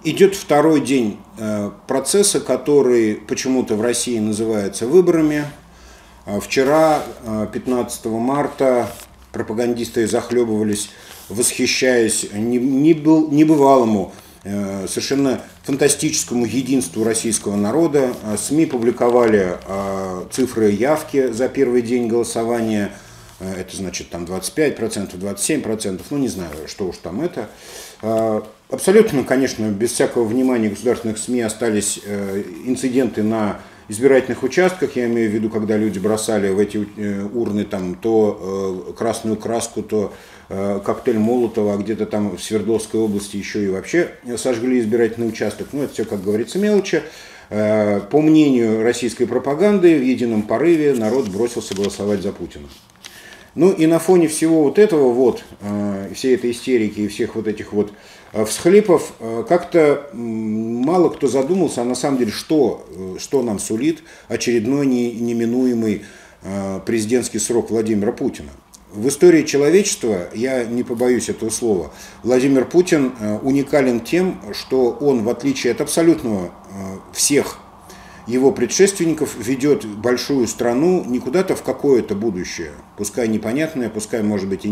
Идет второй день процесса, который почему-то в России называется выборами. Вчера, 15 марта, пропагандисты захлебывались, восхищаясь небывалому, совершенно фантастическому единству российского народа. СМИ публиковали цифры явки за первый день голосования. Это значит там 25%, 27%, ну не знаю, что уж там это. Абсолютно, конечно, без всякого внимания государственных СМИ остались инциденты на избирательных участках. Я имею в виду, когда люди бросали в эти урны там, то красную краску, то коктейль Молотова, а где-то там в Свердловской области еще и вообще сожгли избирательный участок. Ну, это все, как говорится, мелочи. По мнению российской пропаганды, в едином порыве народ бросился голосовать за Путина. Ну и на фоне всего вот этого всей этой истерики и всех вот этих вот всхлипов, как-то мало кто задумался, а на самом деле, что нам сулит очередной неминуемый президентский срок Владимира Путина. В истории человечества, я не побоюсь этого слова, Владимир Путин уникален тем, что он, в отличие от абсолютно всех его предшественников, ведет большую страну не куда-то в какое-то будущее, пускай непонятное, пускай, может быть, и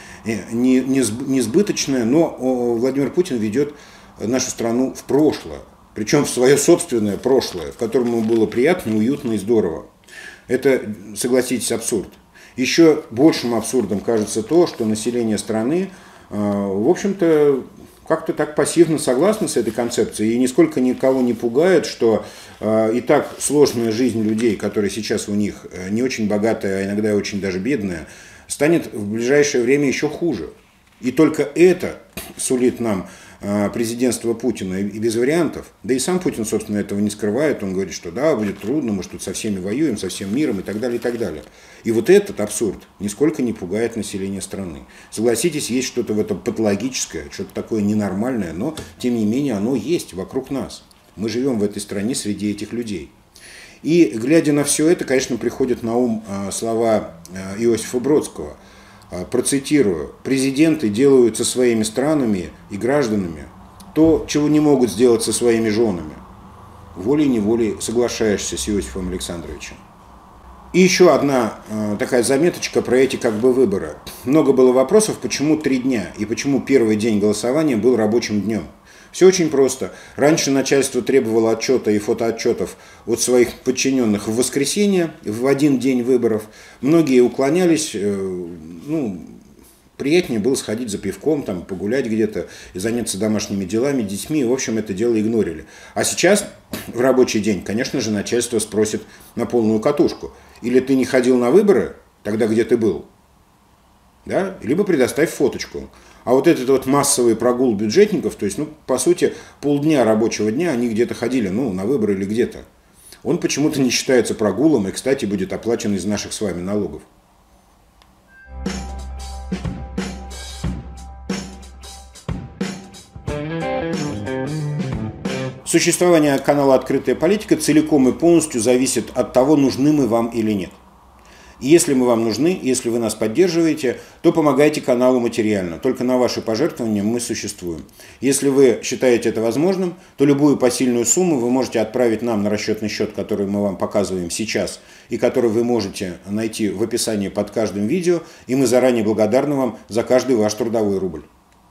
несбыточное, но Владимир Путин ведет нашу страну в прошлое, причем в свое собственное прошлое, в котором ему было приятно, уютно и здорово. Это, согласитесь, абсурд. Еще большим абсурдом кажется то, что население страны, в общем-то, как-то так пассивно согласны с этой концепцией и нисколько никого не пугает, что и так сложная жизнь людей, которые сейчас у них не очень богатая, а иногда очень даже бедная, станет в ближайшее время еще хуже. И только это сулит нам президентство Путина и без вариантов. Да и сам Путин, собственно, этого не скрывает. Он говорит, что да, будет трудно, мы тут со всеми воюем, со всем миром и так далее, и так далее. И вот этот абсурд нисколько не пугает население страны. Согласитесь, есть что-то в этом патологическое, что-то такое ненормальное, но, тем не менее, оно есть вокруг нас. Мы живем в этой стране среди этих людей. И, глядя на все это, конечно, приходят на ум слова Иосифа Бродского. Процитирую: «Президенты делают со своими странами и гражданами то, чего не могут сделать со своими женами». Волей-неволей соглашаешься с Иосифом Александровичем. И еще одна такая заметочка про эти как бы выборы. Много было вопросов, почему 3 дня и почему первый день голосования был рабочим днем. Все очень просто. Раньше начальство требовало отчета и фотоотчетов от своих подчиненных в воскресенье, в один день выборов. Многие уклонялись, приятнее было сходить за пивком, там, погулять где-то, и заняться домашними делами, детьми. В общем, это дело игнорили. А сейчас, в рабочий день, конечно же, начальство спросит на полную катушку. Или ты не ходил на выборы, тогда где ты был? Да? Либо предоставь фоточку. А вот этот вот массовый прогул бюджетников, то есть, по сути, полдня рабочего дня они где-то ходили, на выборы или где-то. Он почему-то не считается прогулом и, кстати, будет оплачен из наших с вами налогов. Существование канала «Открытая политика» целиком и полностью зависит от того, нужны мы вам или нет. И если мы вам нужны, если вы нас поддерживаете, то помогайте каналу материально. Только на ваши пожертвования мы существуем. Если вы считаете это возможным, то любую посильную сумму вы можете отправить нам на расчетный счет, который мы вам показываем сейчас, и который вы можете найти в описании под каждым видео, и мы заранее благодарны вам за каждый ваш трудовой рубль.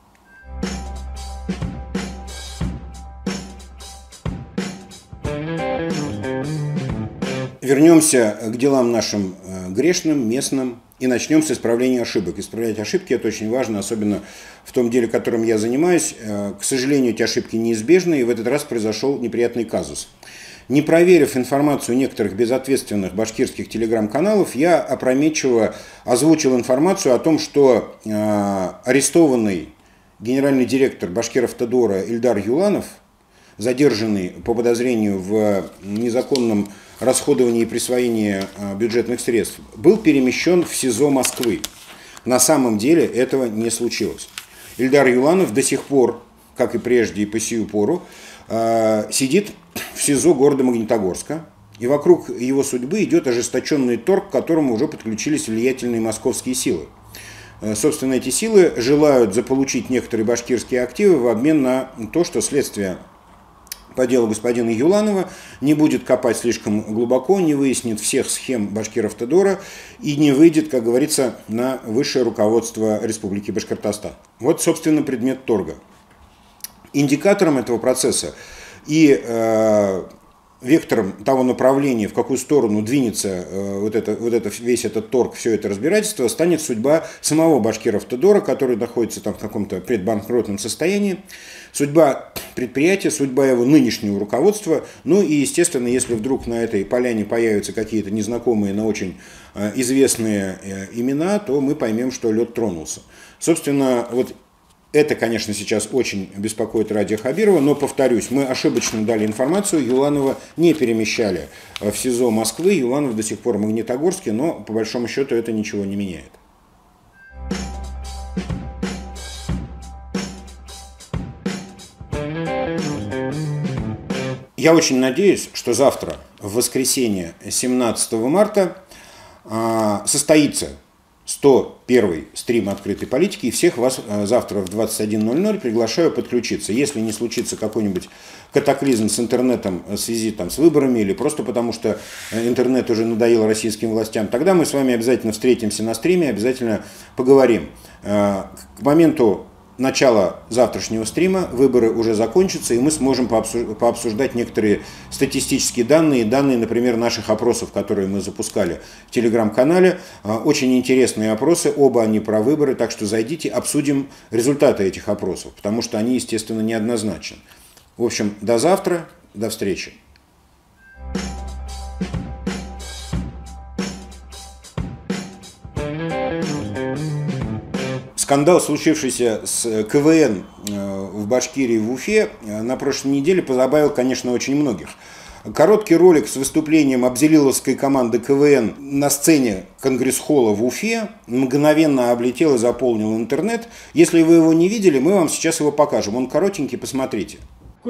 Вернемся к делам нашим грешным, местным, и начнем с исправления ошибок. Исправлять ошибки – это очень важно, особенно в том деле, которым я занимаюсь. К сожалению, эти ошибки неизбежны, и в этот раз произошел неприятный казус. Не проверив информацию некоторых безответственных башкирских телеграм-каналов, я опрометчиво озвучил информацию о том, что арестованный генеральный директор Башкиравтодора Ильдар Юланов, задержанный по подозрению в незаконном расходовании и присвоении бюджетных средств, был перемещен в СИЗО Москвы. На самом деле этого не случилось. Ильдар Юланов до сих пор, как и прежде и по сию пору, сидит в СИЗО города Магнитогорска, и вокруг его судьбы идет ожесточенный торг, к которому уже подключились влиятельные московские силы. собственно, эти силы желают заполучить некоторые башкирские активы в обмен на то, что следствие по делу господина Юланова не будет копать слишком глубоко, не выяснит всех схем Башкиравтодора и не выйдет, как говорится, на высшее руководство Республики Башкортостан. Вот, собственно, предмет торга. Индикатором этого процесса и вектором того направления, в какую сторону двинется весь этот торг, все это разбирательство, станет судьба самого Башкиравтодора, который находится там в каком-то предбанкротном состоянии, судьба предприятия, судьба его нынешнего руководства. Ну и, естественно, если вдруг на этой поляне появятся какие-то незнакомые, но очень известные имена, то мы поймем, что лед тронулся. Собственно, вот это, конечно, сейчас очень беспокоит Радия Хабирова, но, повторюсь, мы ошибочно дали информацию, Юланова не перемещали в СИЗО Москвы, Юланов до сих пор в Магнитогорске, но, по большому счету, это ничего не меняет. Я очень надеюсь, что завтра, в воскресенье 17 марта, состоится 101-й стрим открытой политики, и всех вас завтра в 21:00 приглашаю подключиться. Если не случится какой-нибудь катаклизм с интернетом в связи с выборами или просто потому, что интернет уже надоел российским властям, тогда мы с вами обязательно встретимся на стриме, обязательно поговорим. К моменту начала завтрашнего стрима выборы уже закончатся, и мы сможем пообсуждать некоторые статистические данные, например, наших опросов, которые мы запускали в телеграм-канале. Очень интересные опросы, оба они про выборы, так что зайдите, обсудим результаты этих опросов, потому что они, естественно, неоднозначны. В общем, до завтра, до встречи. Скандал, случившийся с КВН в Башкирии, в Уфе, на прошлой неделе позабавил, конечно, очень многих. Короткий ролик с выступлением абзелиловской команды КВН на сцене Конгресс-холла в Уфе мгновенно облетел и заполнил интернет. Если вы его не видели, мы вам сейчас его покажем. Он коротенький, посмотрите.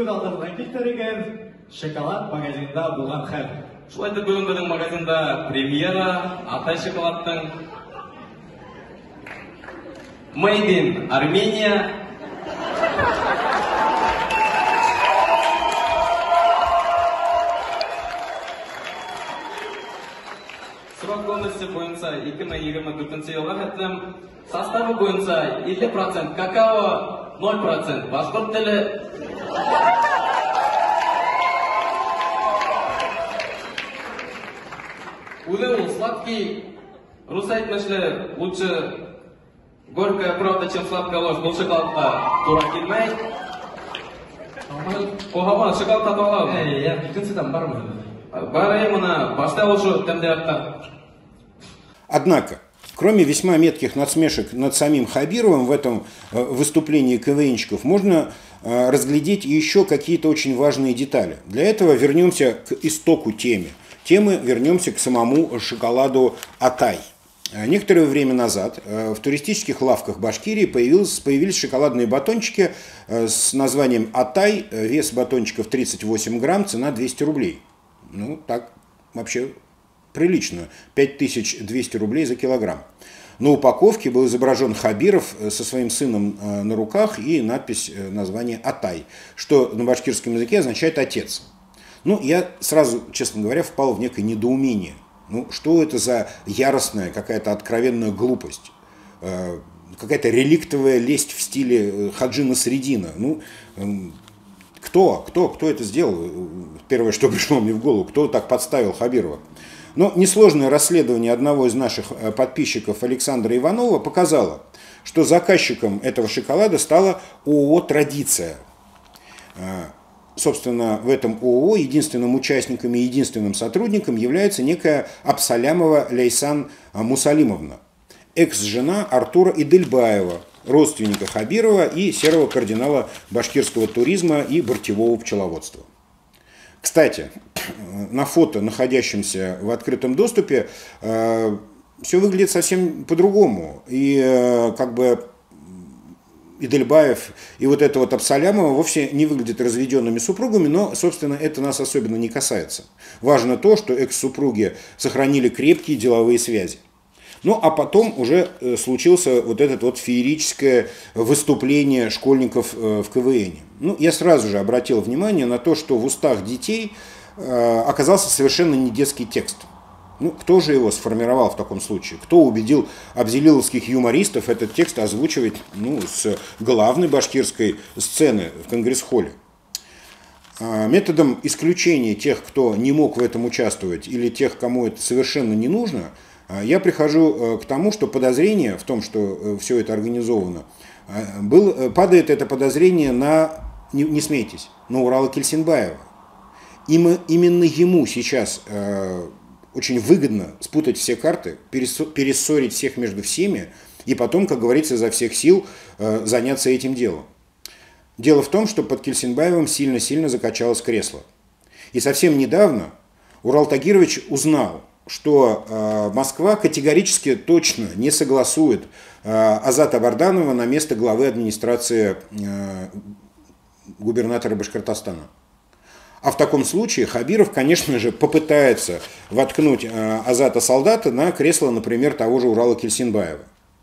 Шоколад магазинда булган хәл. Шулай да бүген безнең магазинда премьера Атай шоколадтың Made in Armenia. Срок годности буенча 2024 елга хәтлем составы буенча 50% какао, 0% башкорт теле. Улы сладкий, рус әйтмешле, лучше горькая правда, чем сладкая ложь. Бұл шоколадқа тура келмей. Қоғаман шоколад татып алады. Екіншіден бар ма? Бар, мына башта уже тәмдеяқта. Однако, кроме весьма метких надсмешек над самим Хабировым в этом выступлении КВНщиков, можно разглядеть еще какие-то очень важные детали. Для этого вернемся к истоку темы, вернемся к самому шоколаду Атай. Некоторое время назад в туристических лавках Башкирии появились шоколадные батончики с названием Атай, вес батончиков 38 грамм, цена 200 рублей. Ну, так вообще прилично, 5200 рублей за килограмм. На упаковке был изображен Хабиров со своим сыном на руках и надпись, название Атай, что на башкирском языке означает «отец». Ну, я сразу, честно говоря, впал в некое недоумение. Ну, что это за яростная, какая-то откровенная глупость? Какая-то реликтовая лесть в стиле Хаджи Насреддина. Ну, кто это сделал? Первое, что пришло мне в голову, кто так подставил Хабирова? Но несложное расследование одного из наших подписчиков Александра Иванова показало, что заказчиком этого шоколада стала ООО «Традиция». Собственно, в этом ООО единственным участником и единственным сотрудником является некая Абсалямова Ляйсан Мусалимовна, экс-жена Артура Идельбаева, родственника Хабирова и серого кардинала башкирского туризма и бортевого пчеловодства. Кстати, на фото, находящемся в открытом доступе, все выглядит совсем по-другому. И как бы Идельбаев и вот это вот Абсалямова вовсе не выглядят разведенными супругами, но, собственно, это нас особенно не касается. Важно то, что экс-супруги сохранили крепкие деловые связи. Ну, а потом уже случилось вот это вот феерическое выступление школьников в КВН. Ну, я сразу же обратил внимание на то, что в устах детей оказался совершенно не детский текст. Ну, кто же его сформировал в таком случае? Кто убедил абзелиловских юмористов этот текст озвучивать, ну, с главной башкирской сцены в Конгресс-холле? Методом исключения тех, кто не мог в этом участвовать, или тех, кому это совершенно не нужно, я прихожу к тому, что подозрение в том, что все это организовано, падает это подозрение на, не смейтесь, на Урала Кельсинбаева. Именно ему сейчас очень выгодно спутать все карты, перессорить всех между всеми и потом, как говорится, изо всех сил заняться этим делом. Дело в том, что под Кельсинбаевым сильно-сильно закачалось кресло. И совсем недавно Урал Тагирович узнал, что Москва категорически точно не согласует Азата Барданова на место главы администрации губернатора Башкортостана. А в таком случае Хабиров, конечно же, попытается воткнуть Азата Солдата на кресло, например, того же Урала Кельсинбаева.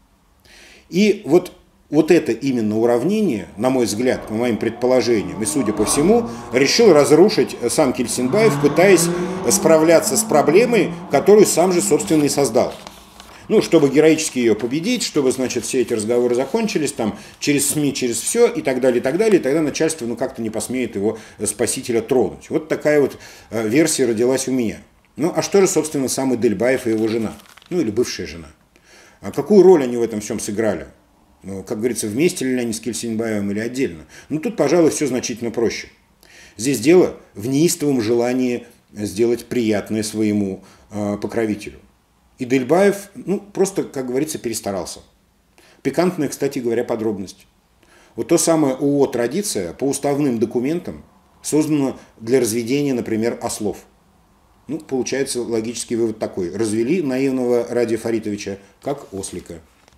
И вот это именно уравнение, на мой взгляд, по моим предположениям, и судя по всему, решил разрушить сам Кельсинбаев, пытаясь справляться с проблемой, которую сам же, собственно, и создал. Ну, чтобы героически ее победить, чтобы, значит, все эти разговоры закончились, там, через СМИ, через все, и так далее, и так далее, и тогда начальство, ну, как-то не посмеет его спасителя тронуть. Вот такая вот версия родилась у меня. Ну, а что же, собственно, сам Эдельбаев и его жена? Ну, или бывшая жена. А какую роль они в этом всем сыграли? Ну, как говорится, вместе ли они с Кельсинбаевым или отдельно? Ну, тут, пожалуй, все значительно проще. Здесь дело в неистовом желании сделать приятное своему покровителю. И Эдельбаев, ну, просто, как говорится, перестарался. Пикантная, кстати говоря, подробность. Вот то самое ООО «Традиция» по уставным документам создано для разведения, например, ослов. Ну, получается логический вывод такой. Развели наивного Радия Фаритовича как ослика.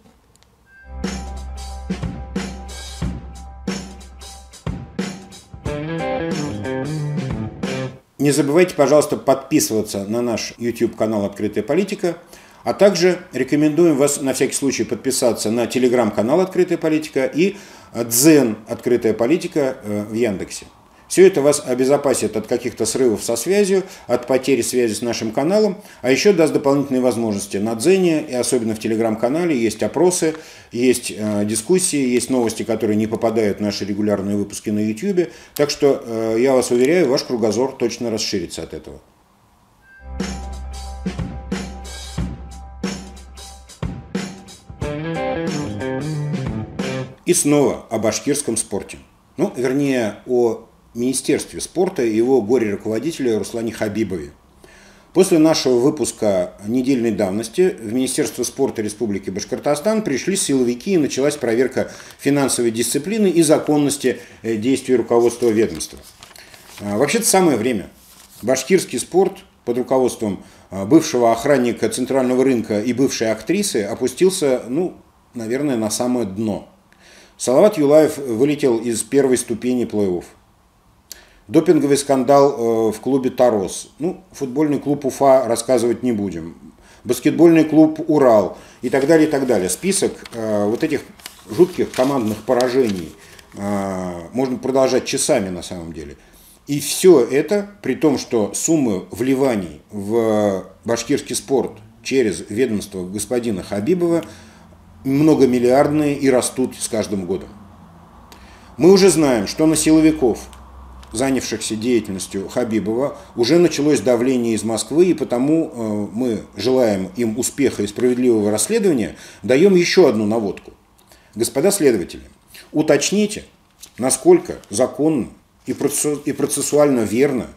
Не забывайте, пожалуйста, подписываться на наш YouTube-канал «Открытая политика», а также рекомендуем вас на всякий случай подписаться на телеграм-канал «Открытая политика» и Дзен «Открытая политика» в Яндексе. Все это вас обезопасит от каких-то срывов со связью, от потери связи с нашим каналом, а еще даст дополнительные возможности. На Дзене и особенно в телеграм-канале есть опросы, есть дискуссии, есть новости, которые не попадают в наши регулярные выпуски на YouTube. Так что, я вас уверяю, ваш кругозор точно расширится от этого. И снова о башкирском спорте. Ну, вернее, о Министерстве спорта и его горе-руководителе Руслане Хабибове. После нашего выпуска недельной давности в Министерство спорта Республики Башкортостан пришли силовики и началась проверка финансовой дисциплины и законности действий руководства ведомства. Вообще-то самое время. Башкирский спорт под руководством бывшего охранника Центрального рынка и бывшей актрисы опустился, ну, наверное, на самое дно. Салават Юлаев вылетел из первой ступени плей-офф. Допинговый скандал в клубе «Тарос». Ну, футбольный клуб «Уфа» рассказывать не будем. Баскетбольный клуб «Урал» и так далее, и так далее. Список вот этих жутких командных поражений можно продолжать часами на самом деле. И все это при том, что суммы вливаний в башкирский спорт через ведомство господина Хабибова многомиллиардные и растут с каждым годом. Мы уже знаем, что на силовиков, занявшихся деятельностью Хабибова, уже началось давление из Москвы, и потому мы желаем им успеха и справедливого расследования, даем еще одну наводку. Господа следователи, уточните, насколько законно и процессуально верно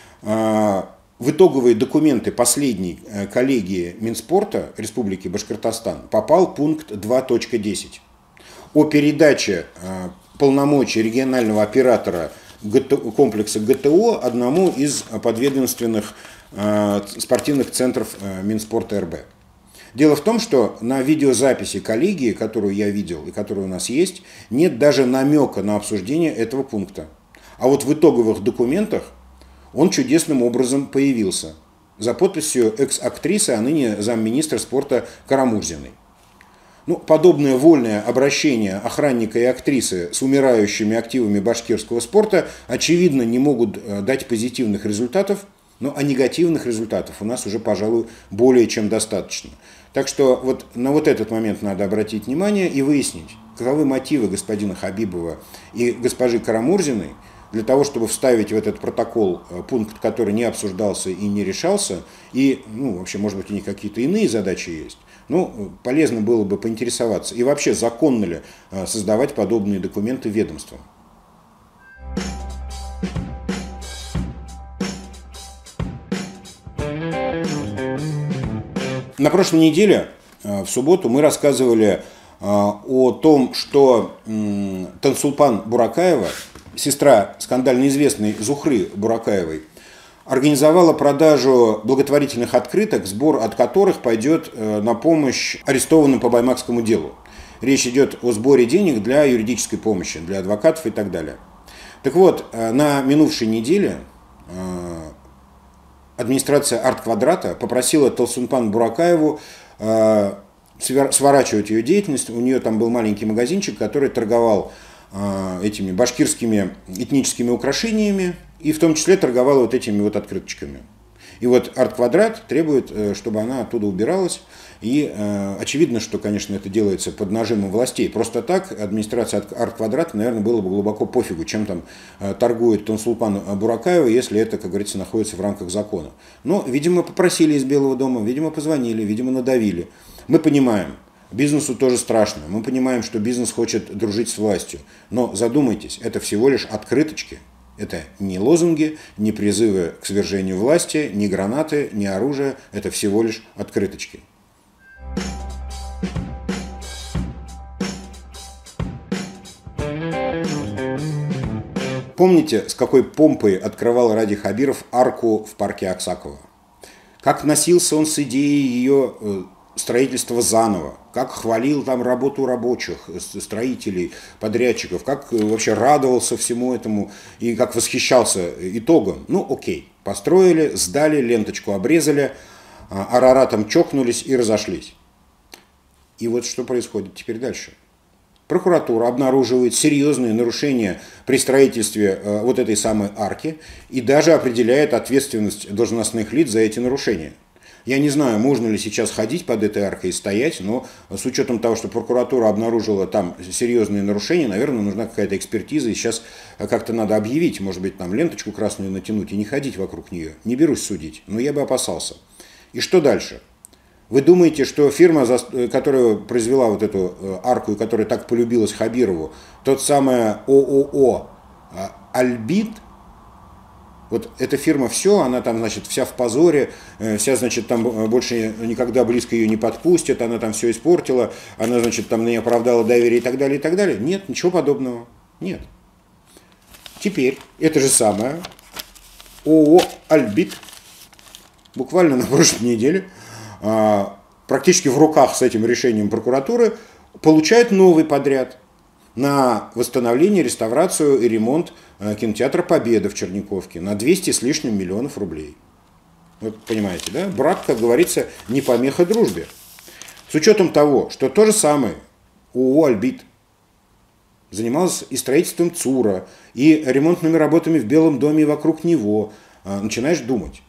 в итоговые документы последней коллегии Минспорта Республики Башкортостан попал пункт 2.10 о передаче полномочий регионального оператора комплекса ГТО одному из подведомственных спортивных центров Минспорта РБ. Дело в том, что на видеозаписи коллегии, которую я видел и которая у нас есть, нет даже намека на обсуждение этого пункта. А вот в итоговых документах он чудесным образом появился. за подписью экс-актрисы, а ныне замминистра спорта Карамурзиной. Ну, подобное вольное обращение охранника и актрисы с умирающими активами башкирского спорта, очевидно, не могут дать позитивных результатов, а негативных результатов у нас уже, пожалуй, более чем достаточно. Так что вот на вот этот момент надо обратить внимание и выяснить, каковы мотивы господина Хабибова и госпожи Карамурзиной для того, чтобы вставить в этот протокол пункт, который не обсуждался и не решался, и, вообще, может быть, у них какие-то иные задачи есть. Полезно было бы поинтересоваться. И вообще, законно ли создавать подобные документы ведомствам? На прошлой неделе, в субботу, мы рассказывали о том, что Тансулпан Буракаева, сестра скандально известной Зухры Буракаевой, организовала продажу благотворительных открыток, сбор от которых пойдет на помощь арестованным по баймакскому делу. Речь идет о сборе денег для юридической помощи, для адвокатов и так далее. Так вот, на минувшей неделе администрация Арт-Квадрата попросила Тансулпан Буракаеву сворачивать ее деятельность. У нее там был маленький магазинчик, который торговал этими башкирскими этническими украшениями и в том числе торговал вот этими вот открыточками. И вот Арт-Квадрат требует, чтобы она оттуда убиралась. И очевидно, что, конечно, это делается под нажимом властей. Просто так администрация Арт-Квадрата, наверное, было бы глубоко пофигу, чем там торгует Тансулпан Буракаева, если это, как говорится, находится в рамках закона. Но, видимо, попросили из Белого дома, видимо, позвонили, видимо, надавили. Мы понимаем, бизнесу тоже страшно. Мы понимаем, что бизнес хочет дружить с властью. Но задумайтесь, это всего лишь открыточки. Это не лозунги, не призывы к свержению власти, не гранаты, не оружие. Это всего лишь открыточки. Помните, с какой помпой открывал Ради Хабиров арку в парке Аксакова? Как носился он с идеей ее строительства заново, как хвалил там работу рабочих, строителей, подрядчиков, как вообще радовался всему этому и как восхищался итогом. Окей, построили, сдали, ленточку обрезали, араратом чокнулись и разошлись. И вот что происходит теперь дальше. Прокуратура обнаруживает серьезные нарушения при строительстве вот этой самой арки и даже определяет ответственность должностных лиц за эти нарушения. Я не знаю, можно ли сейчас ходить под этой аркой и стоять, но с учетом того, что прокуратура обнаружила там серьезные нарушения, наверное, нужна какая-то экспертиза, и сейчас как-то надо объявить, может быть, там ленточку красную натянуть и не ходить вокруг нее. Не берусь судить, но я бы опасался. И что дальше? Вы думаете, что фирма, которая произвела вот эту арку и которая так полюбилась Хабирову, тот самый ООО «Альбит», вот эта фирма все, она там, значит, вся в позоре, вся, значит, там больше никогда близко ее не подпустят, она там все испортила, она, значит, там не оправдала доверие и так далее, и так далее. Нет, ничего подобного. Нет. Теперь это же самое ООО «Альбит» буквально на прошлой неделе, практически в руках с этим решением прокуратуры, получает новый подряд на восстановление, реставрацию и ремонт кинотеатра «Победа» в Черниковке на 200 с лишним миллионов рублей. Вот понимаете, да? Брак, как говорится, не помеха дружбе. С учетом того, что то же самое ООО «Альбит» занималось и строительством ЦУРа, и ремонтными работами в Белом доме и вокруг него, начинаешь думать.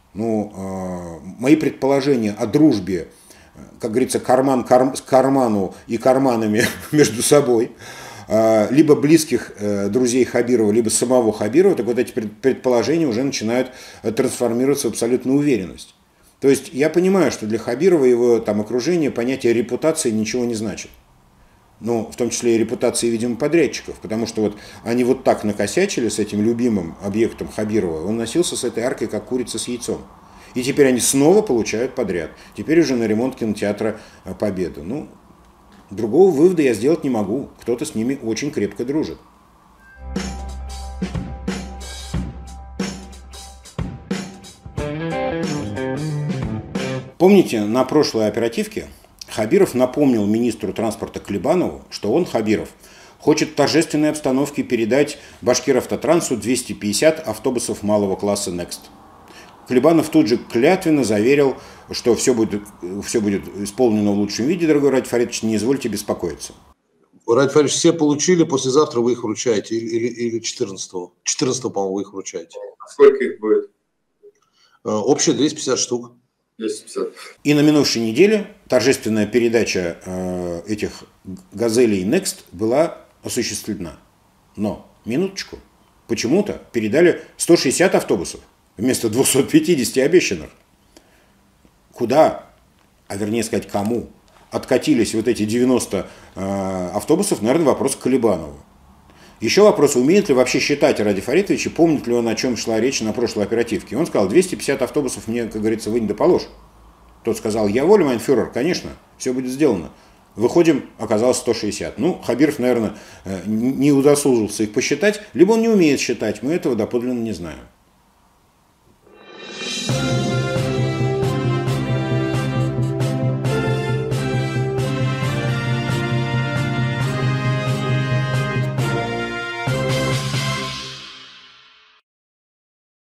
Мои предположения о дружбе, как говорится, карман к карману и карманами между собой, либо близких друзей Хабирова, либо самого Хабирова, так вот эти предположения уже начинают трансформироваться в абсолютную уверенность. То есть я понимаю, что для Хабирова и его там окружения понятие репутации ничего не значит. В том числе и репутации, видимо, подрядчиков, потому что вот они вот так накосячили с этим любимым объектом Хабирова, он носился с этой аркой, как курица с яйцом. И теперь они снова получают подряд. Теперь уже на ремонт кинотеатра «Победа». Другого вывода я сделать не могу. Кто-то с ними очень крепко дружит. Помните, на прошлой оперативке Хабиров напомнил министру транспорта Клебанову, что он, Хабиров, хочет в торжественной обстановке передать Башкиравтотрансу 250 автобусов малого класса Next. Колебанов тут же клятвенно заверил, что все будет исполнено в лучшем виде, дорогой Ради Фаритович, не извольте беспокоиться. Ради Фаритович, все получили, послезавтра вы их вручаете, или 14-го. 14-го, по-моему, вы их вручаете. Сколько их будет? Общее 250 штук. 250. И на минувшей неделе торжественная передача этих «Газелей Next» была осуществлена. Но, минуточку, почему-то передали 160 автобусов вместо 250 обещанных. Куда, а вернее сказать, кому откатились вот эти 90 автобусов, наверное, вопрос к Колебанову. Еще вопрос, умеет ли вообще считать Ради Фаритович, и помнит ли он, о чем шла речь на прошлой оперативке. Он сказал, 250 автобусов мне, как говорится, вынь да положь. Тот сказал, я волю, майн фюрер, конечно, все будет сделано. Выходим, оказалось 160. Ну, Хабиров, наверное, не удосужился их посчитать, либо он не умеет считать, мы этого доподлинно не знаем.